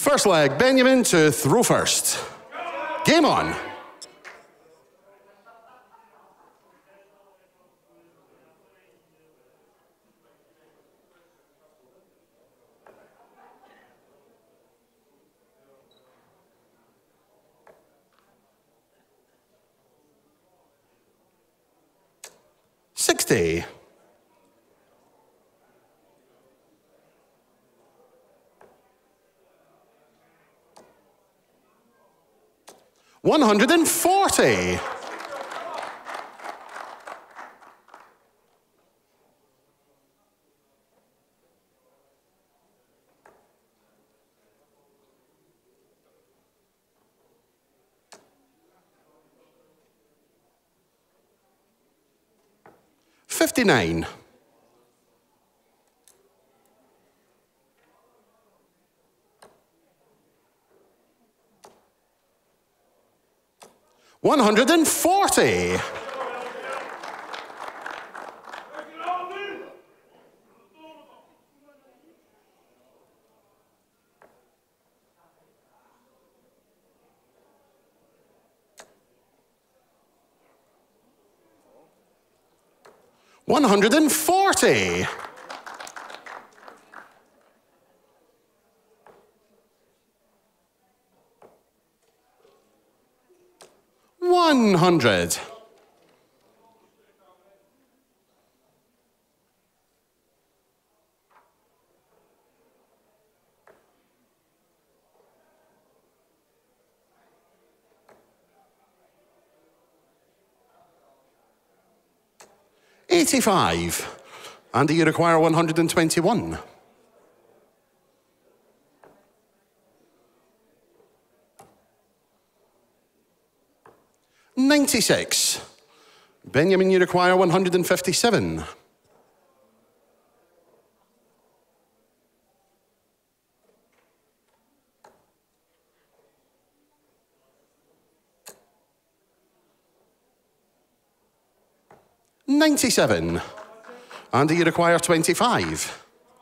First leg, Benjamin to throw first. Game on. $60. 140. 59. 140. 140. 100. 85. Andy, you require 121. 96. Benjamin, you require 157. 97. Andy, you require 25.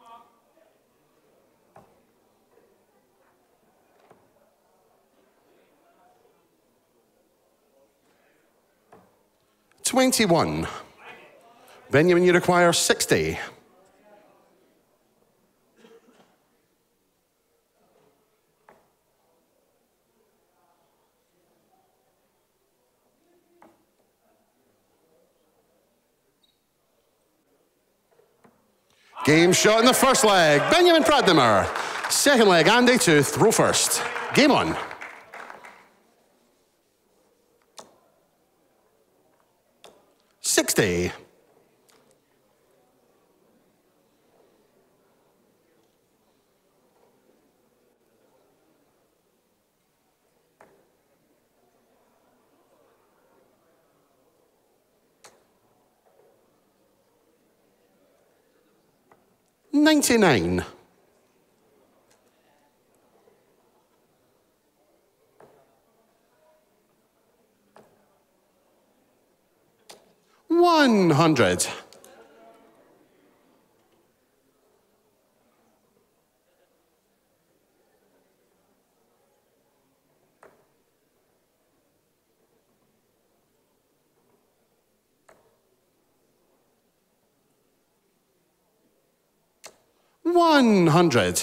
21. Benjamin, you require 60. 'Game shot in the first leg, Benjamin Pradnemer. Second leg, Andy to throw first. Game on. $60. 99. 100. 100.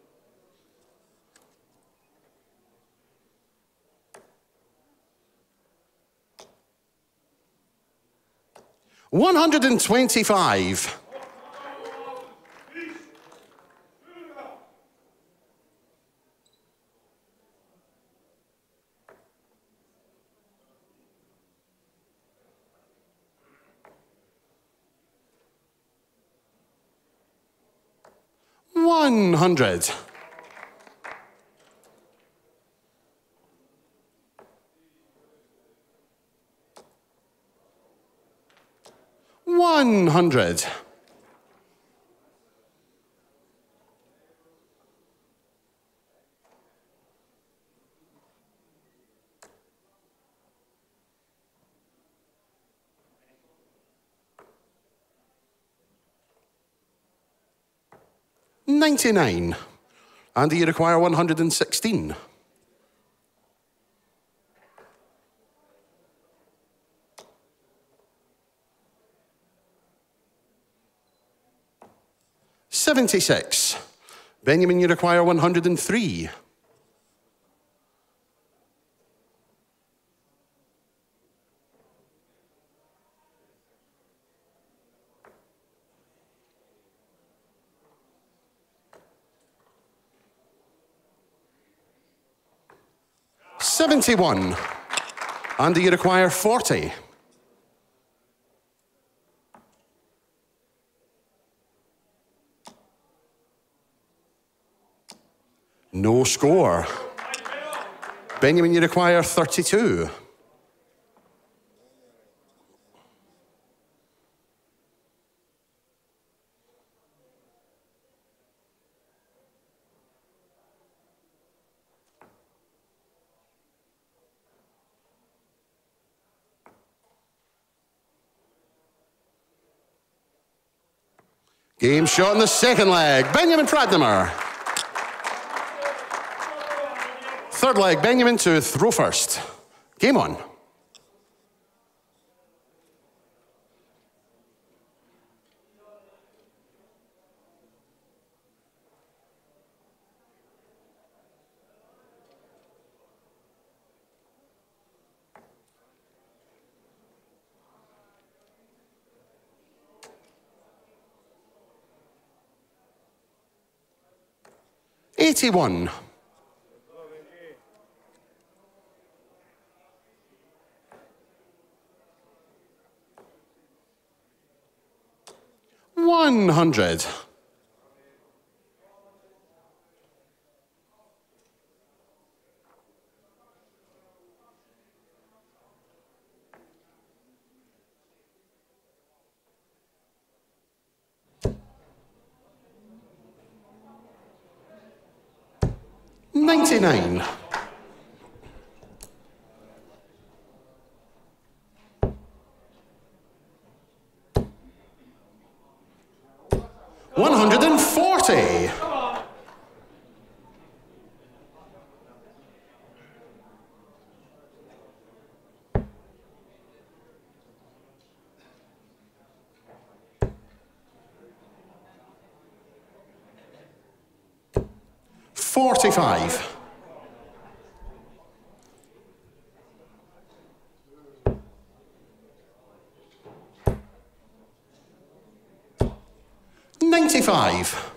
125. 100. 100. 99. And do you require 116? $76. Benjamin, you require 103. $71. And do you require 40? No score. Benjamin, you require 32. Game shot in the second leg. Benjamin Pradnemer. Third leg, Benjamin to throw first. Game on. $81. $100. $99. $140. $45. $95.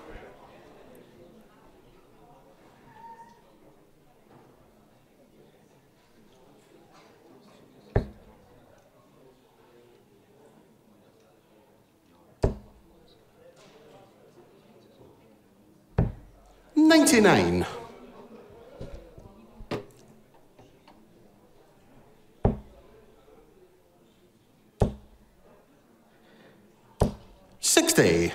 $99. $60.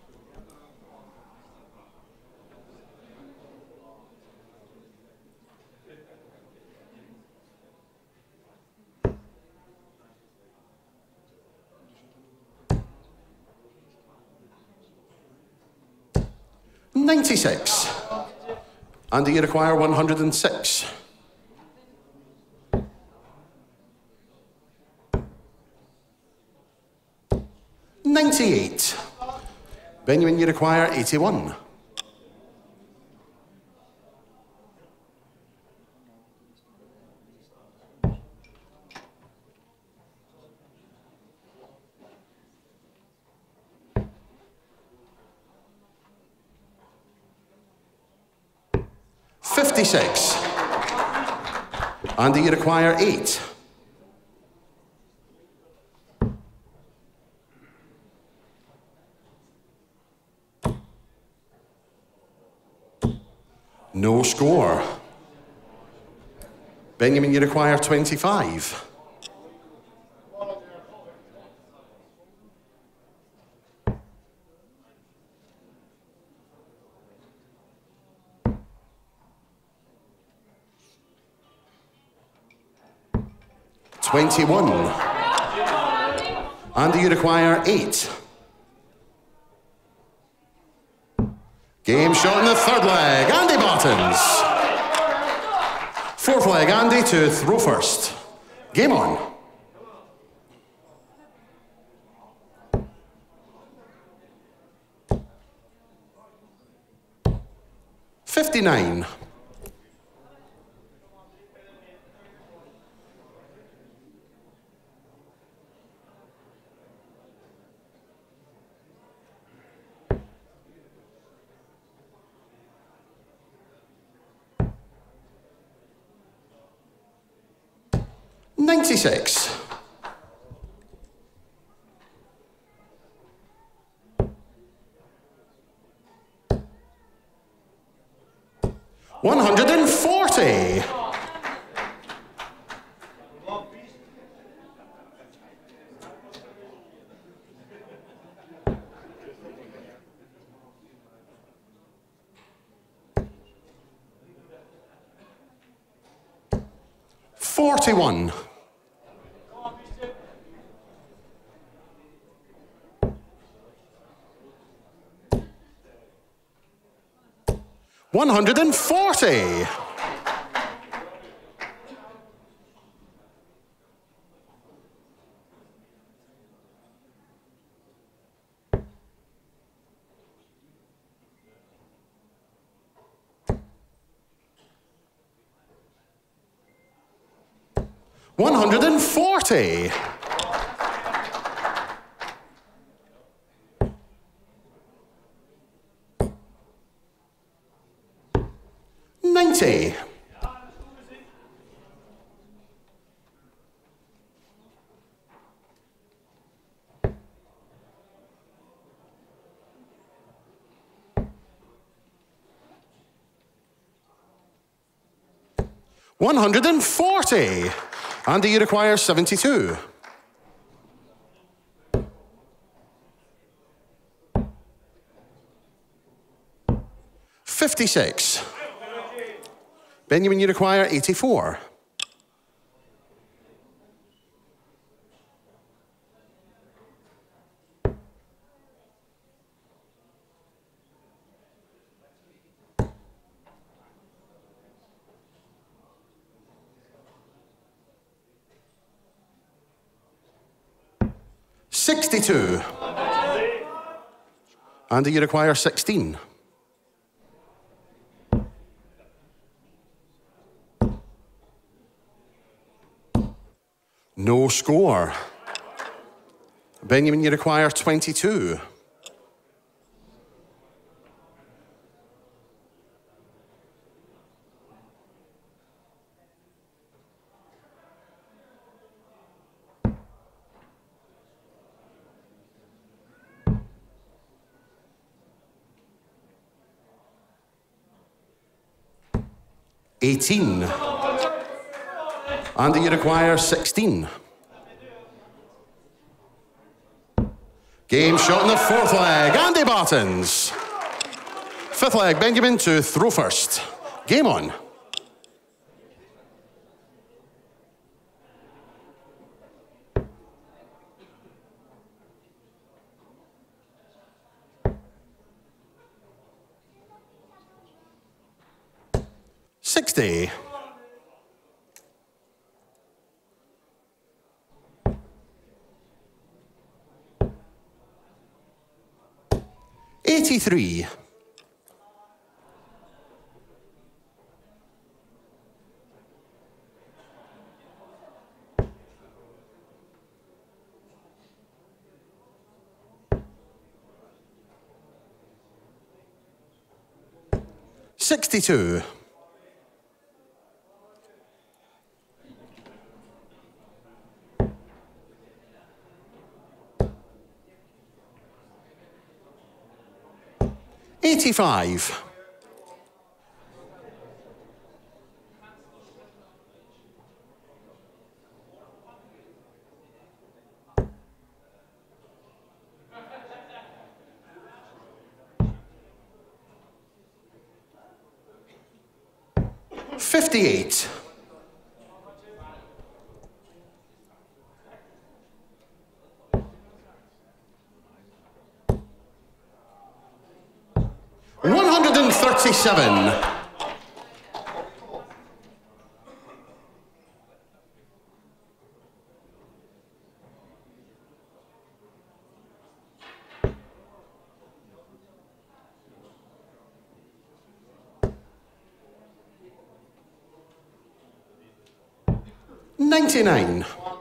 $96. And do you require 106? $98. Benjamin, you require 81. $56. And do you require 8? No score. Benjamin, you require 25. $21. And do you require 8? Game shot in the third leg, Andy Bartons. Fourth leg, Andy to throw first. Game on. $59. $96. $140. $41. $140. $140. $90. $140. Andy, you require 72. $56. Benjamin, you require 84. $62. Andy, you require 16. No score. Benjamin, you require 22. $18. Andy, you require 16. Game shot in the fourth leg, Andy Bartons. Fifth leg, Benjamin to throw first. Game on. $60. $83. $62. $85. $58. $130. 97. $99.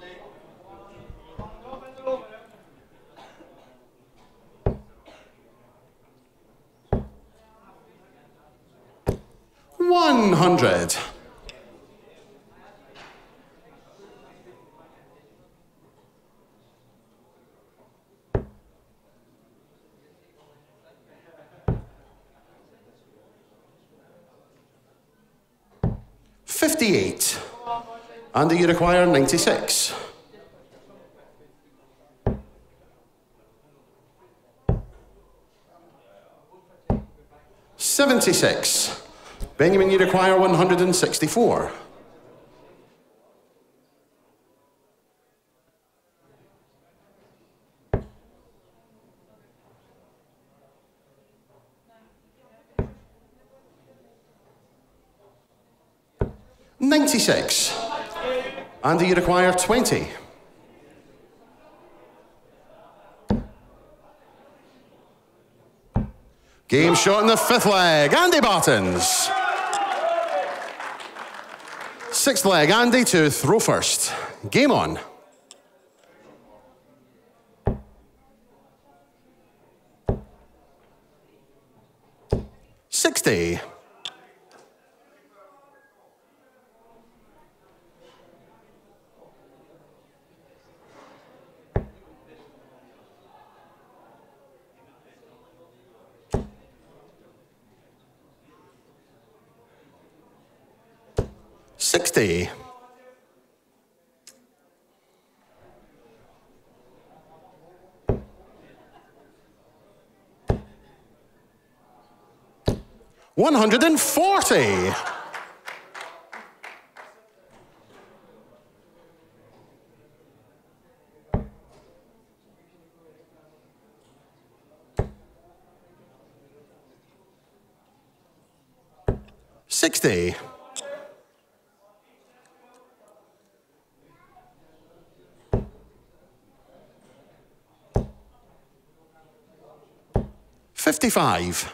$100. $58. And do you require 96? $76. Benjamin, you require 164. $96. And do you require 20? Game shot in the fifth leg, Andy Bartons. Sixth leg, Andy to throw first. Game on. $60. $60. $140. $60. $55.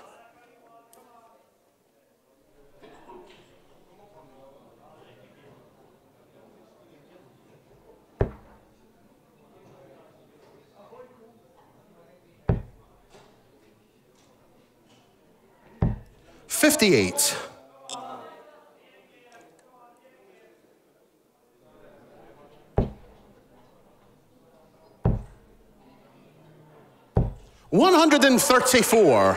$58. $134.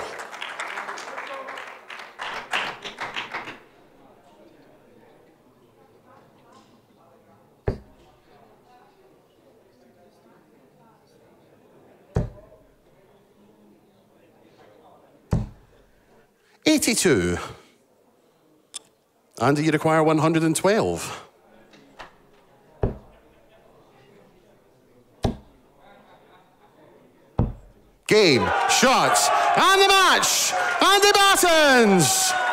$82. And you require 112. Game, shots, and the match, Andy Bartons!